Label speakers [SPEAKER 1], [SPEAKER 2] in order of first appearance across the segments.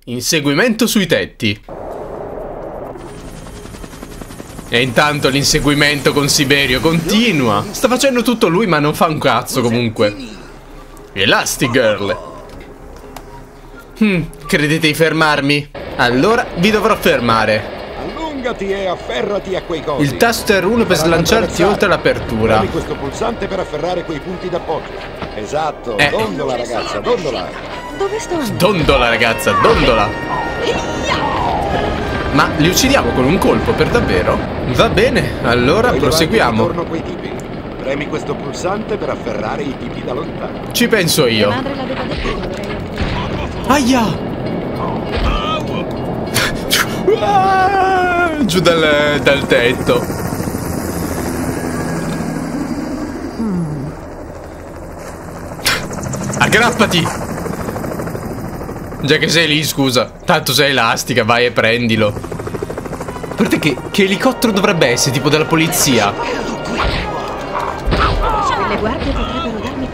[SPEAKER 1] Inseguimento sui tetti. E intanto l'inseguimento con Siberio continua. Sta facendo tutto lui ma non fa un cazzo comunque. Elastigirl. Credete di fermarmi? Allora vi dovrò fermare.
[SPEAKER 2] Allungati e afferrati a quei cosi.
[SPEAKER 1] Il tasto R1 per slanciarti oltre l'apertura.
[SPEAKER 2] Premi questo pulsante per afferrare quei punti d'appoggio. Esatto, dondola ragazza, dondola.
[SPEAKER 3] Dove sto?
[SPEAKER 1] Dondola ragazza, dondola. Ma li uccidiamo con un colpo per davvero? Va bene, allora proseguiamo.
[SPEAKER 2] Torno quei tipi. Premi questo pulsante per afferrare i tipi da lontano.
[SPEAKER 1] Ci penso io.
[SPEAKER 3] Madre l'aveva detto che dovrei...
[SPEAKER 1] Aia! Giù dal tetto. Aggrappati! Già che sei lì, scusa. Tanto sei elastica, vai e prendilo. A parte che elicottero dovrebbe essere? Tipo della polizia?
[SPEAKER 3] Le guardie potrebbero darmi...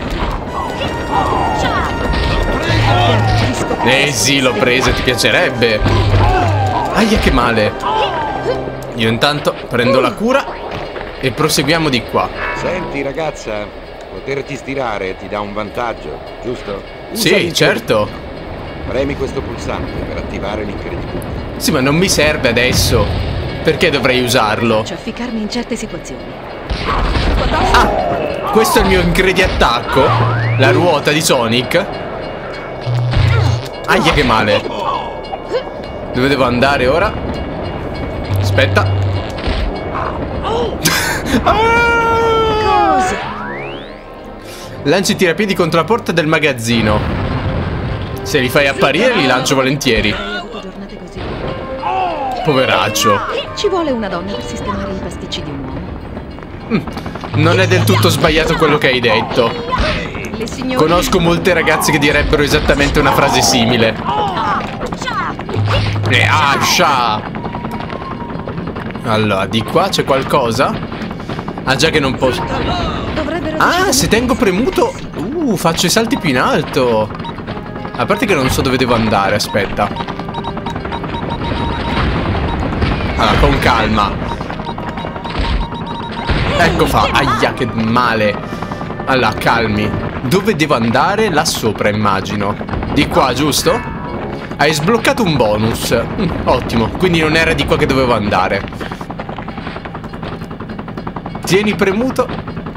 [SPEAKER 1] Sì, l'ho presa, ti piacerebbe. Aia, che male. Io intanto prendo la cura e proseguiamo di qua.
[SPEAKER 2] Senti ragazza, poterti stirare ti dà un vantaggio, giusto?
[SPEAKER 1] Sì, certo.
[SPEAKER 2] Premi questo pulsante per attivare l'incredibile.
[SPEAKER 1] Sì, ma non mi serve adesso. Perché dovrei usarlo?
[SPEAKER 3] Faccio afficarmi in certe situazioni.
[SPEAKER 1] Ah, questo è il mio incrediattacco. La ruota di Sonic. Aia, che male. Dove devo andare ora? Aspetta.
[SPEAKER 3] Cosa?
[SPEAKER 1] Lanci tirapiedi contro la porta del magazzino. Se li fai apparire li lancio volentieri.
[SPEAKER 3] Hai avuto giornate così.
[SPEAKER 1] Poveraccio.
[SPEAKER 3] Ci vuole una donna per sistemare i pasticci di un uomo.
[SPEAKER 1] Non è del tutto sbagliato quello che hai detto.
[SPEAKER 3] Le signore...
[SPEAKER 1] Conosco molte ragazze che direbbero esattamente una frase simile. E ascia! Allora, di qua c'è qualcosa? Ah, già che non posso...
[SPEAKER 3] Dovrebbero
[SPEAKER 1] Ah, se tengo premuto... faccio i salti più in alto. A parte che non so dove devo andare, aspetta. Allora, con calma. Ecco fa. Aia, che male. Allora, calmi. Dove devo andare? Là sopra, immagino. Di qua, giusto? Hai sbloccato un bonus. Ottimo, quindi non era di qua che dovevo andare. Tieni premuto.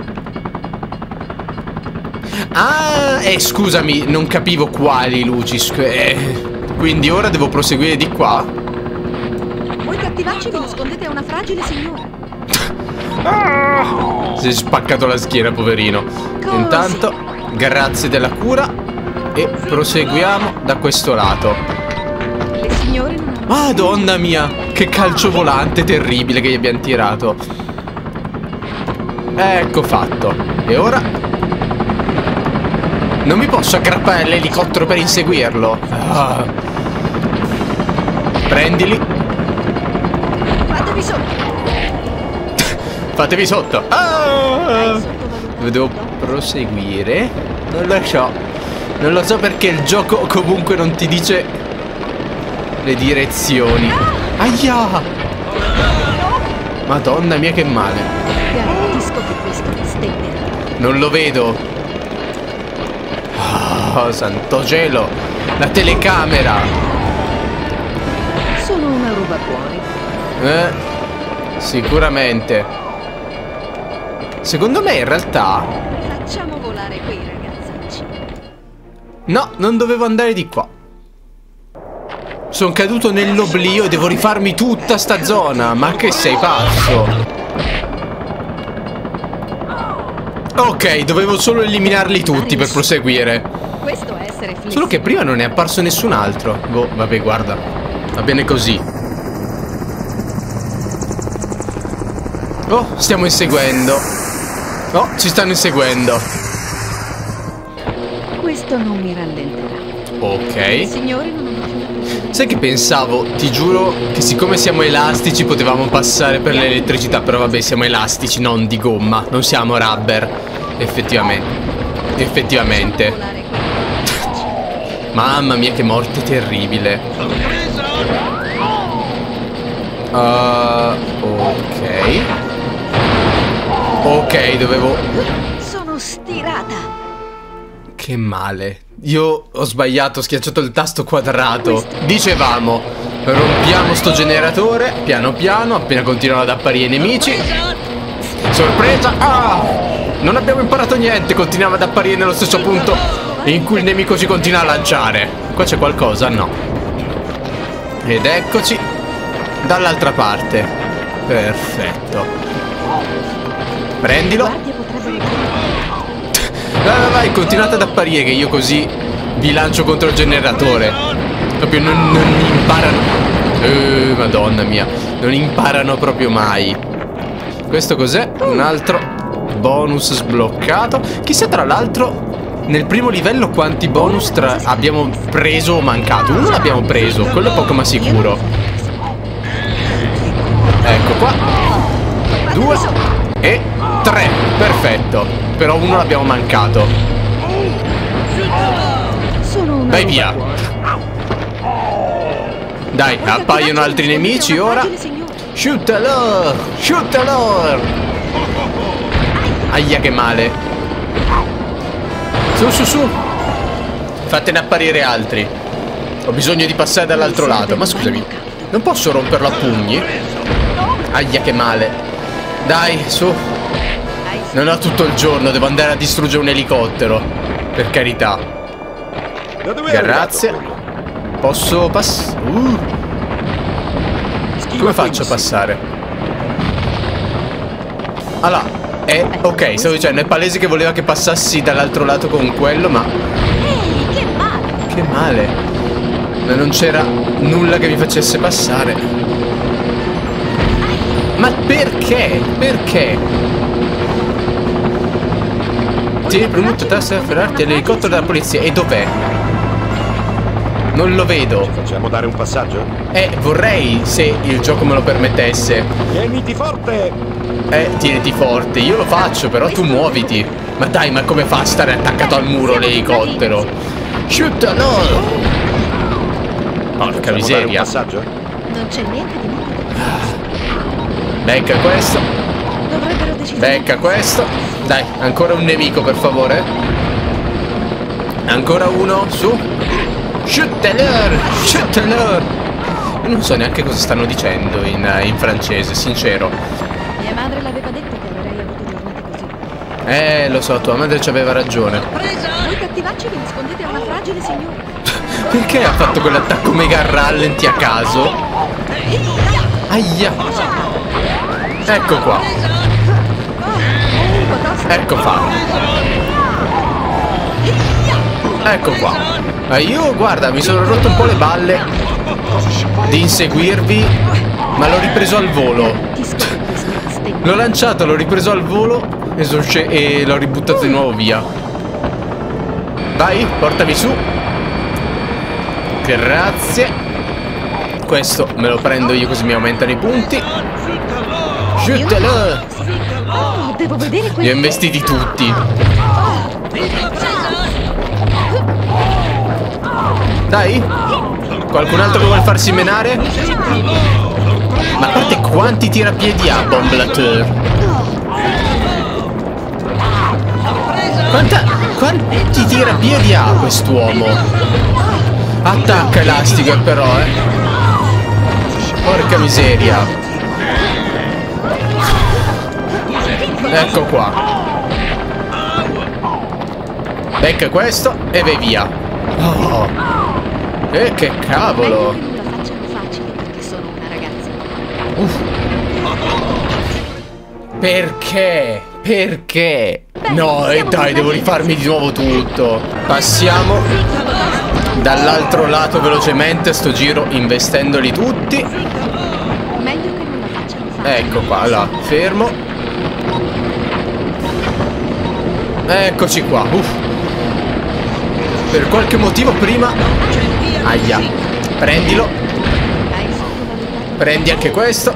[SPEAKER 1] Ah, scusami, non capivo quali luci. Quindi ora devo proseguire di qua?
[SPEAKER 3] Voi cattivacci vi nascondete a una fragile signora.
[SPEAKER 1] Si è spaccato la schiena, poverino. Intanto, grazie della cura. E proseguiamo da questo lato.
[SPEAKER 3] Le signore non hanno...
[SPEAKER 1] Madonna mia, che calcio volante terribile che gli abbiamo tirato. Ecco fatto. E ora? Non mi posso aggrappare all'elicottero per inseguirlo. Prendili.
[SPEAKER 3] Fatevi sotto.
[SPEAKER 1] Fatevi sotto. Dove devo proseguire? Non lo so. Non lo so perché il gioco comunque non ti dice le direzioni. Aia! Madonna mia, che male.
[SPEAKER 3] Garantisco che questo vi stenderà.
[SPEAKER 1] Non lo vedo. Oh, santo cielo. La telecamera.
[SPEAKER 3] Sono una rubacuori.
[SPEAKER 1] Sicuramente. Secondo me in realtà...
[SPEAKER 3] Facciamo volare quei ragazzacci.
[SPEAKER 1] No, non dovevo andare di qua. Sono caduto nell'oblio e devo rifarmi tutta sta zona. Ma che sei pazzo? Ok, dovevo solo eliminarli tutti per proseguire.
[SPEAKER 3] Questo è essere flessibile.
[SPEAKER 1] Solo che prima non è apparso nessun altro. Boh, vabbè, guarda. Va bene così. Oh, stiamo inseguendo. Oh, ci stanno inseguendo.
[SPEAKER 3] Questo non mi rallenterà.
[SPEAKER 1] Ok.
[SPEAKER 3] Le signore non hanno più...
[SPEAKER 1] Sai che pensavo? Ti giuro che siccome siamo elastici potevamo passare per l'elettricità. Però vabbè, siamo elastici, non di gomma. Non siamo rubber. Effettivamente. Mamma mia, che morte terribile. Ok. Ok, dovevo...
[SPEAKER 3] Sono stirata.
[SPEAKER 1] Che male. Io ho sbagliato, ho schiacciato il tasto quadrato. Dicevamo, rompiamo sto generatore, piano piano, appena continuano ad apparire i nemici. Sorpresa! Ah! Non abbiamo imparato niente, continuava ad apparire nello stesso punto in cui il nemico ci continua a lanciare. Qua c'è qualcosa? No. Ed eccoci dall'altra parte. Perfetto. Prendilo. Vai, continuate ad apparire che io così vi lancio contro il generatore. Proprio non imparano. Madonna mia. Non imparano proprio mai. Questo cos'è? Un altro bonus sbloccato. Chissà tra l'altro nel primo livello quanti bonus abbiamo preso o mancato. Uno l'abbiamo preso, quello è poco ma sicuro. Ecco qua. 2 e 3. Perfetto. Però uno l'abbiamo mancato. Vai via. Dai, appaiono altri nemici ora. Shootalo! Shootalo! Aia, che male. Su, su, su. Fatene apparire altri. Ho bisogno di passare dall'altro lato. Ma scusami, non posso romperlo a pugni? Aia, che male. Dai, su. Non ho tutto il giorno, devo andare a distruggere un elicottero. Per carità. Grazie. Posso passare? Come faccio a passare? Allora, ok, stavo dicendo, è palese che voleva che passassi dall'altro lato con quello, ma...
[SPEAKER 3] Che male!
[SPEAKER 1] Che male. Ma non c'era nulla che mi facesse passare. Ma perché? Perché? Tieni premuto tasto per afferrarti all'elicottero della polizia. E dov'è? Non lo vedo.
[SPEAKER 2] Ci facciamo dare un passaggio?
[SPEAKER 1] Vorrei, se il gioco me lo permettesse.
[SPEAKER 2] Tieniti forte!
[SPEAKER 1] Tieniti forte. Io lo faccio, però tu muoviti. Ma dai, ma come fa a stare attaccato al muro l'elicottero? Shootalo! Porca miseria.
[SPEAKER 2] Un passaggio?
[SPEAKER 3] Non c'è niente di nuovo.
[SPEAKER 1] Becca questo.
[SPEAKER 3] Dovrebbero decidere.
[SPEAKER 1] Becca questo. Dai, ancora un nemico, per favore. Ancora uno, su. Shoot-a-lure! Shoot-a-lure! Non so neanche cosa stanno dicendo in francese, sincero.
[SPEAKER 3] Mia madre l'aveva detto che avrei avuto giornate così.
[SPEAKER 1] Lo so, tua madre ci aveva ragione.
[SPEAKER 3] Voi cattivacci vi nascondete a una fragile signora.
[SPEAKER 1] Perché ha fatto quell'attacco mega rallenti a caso? Aia! Ecco qua. Ecco fatto. Ecco qua. Io, guarda, mi sono rotto un po' le balle di inseguirvi, ma l'ho ripreso al volo. L'ho lanciato, l'ho ripreso al volo e l'ho ributtato di nuovo via. Vai, portami su. Grazie. Questo me lo prendo io così mi aumentano i punti. Shootalo!
[SPEAKER 3] Oh, devo vedere
[SPEAKER 1] Li ho investiti tutti. Dai. Qualcun altro che vuole farsi menare? Ma a parte quanti tirapiedi ha Bomblateur? Quanti tirapiedi ha quest'uomo? Attacca Elastiger però, Porca miseria. Ecco qua. Becca questo e vai via. Oh. Che cavolo.
[SPEAKER 3] Meglio che non la facciano facile perché sono una ragazza.
[SPEAKER 1] Perché? Perché? No, e dai, devo rifarmi di nuovo tutto. Passiamo dall'altro lato velocemente, sto giro investendoli tutti.
[SPEAKER 3] Meglio che non la facciano facile.
[SPEAKER 1] Ecco qua, là, fermo. Eccoci qua. Per qualche motivo prima... Aia. Prendilo. Prendi anche questo.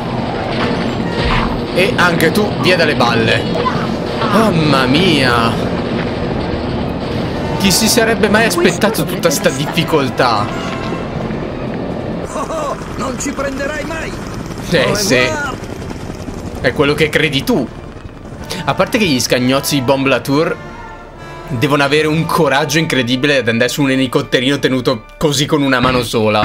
[SPEAKER 1] E anche tu, via dalle balle. Mamma mia. Chi si sarebbe mai aspettato tutta sta difficoltà?
[SPEAKER 2] Oh, non ci prenderai mai!
[SPEAKER 1] Sì. È quello che credi tu. A parte che gli scagnozzi di Bomb Latour devono avere un coraggio incredibile ad andare su un elicotterino tenuto così con una mano sola.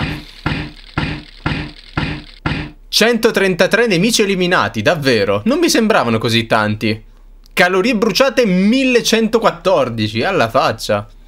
[SPEAKER 1] 133 nemici eliminati, davvero. Non mi sembravano così tanti. Calorie bruciate 1114, alla faccia.